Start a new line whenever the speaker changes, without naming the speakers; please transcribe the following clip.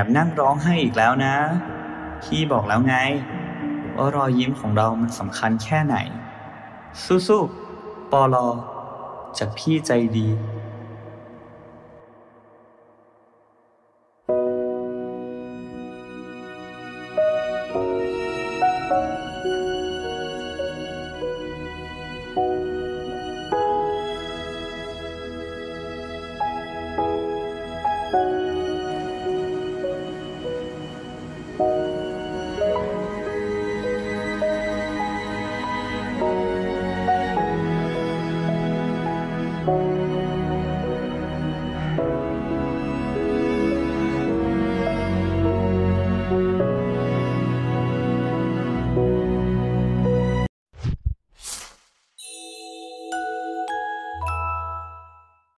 นั่งร้องไห้อีกแล้วนะพี่บอกแล้วไงว่ารอยยิ้มของเรามันสำคัญแค่ไหนสู้ๆปอลอจากพี่ใจดี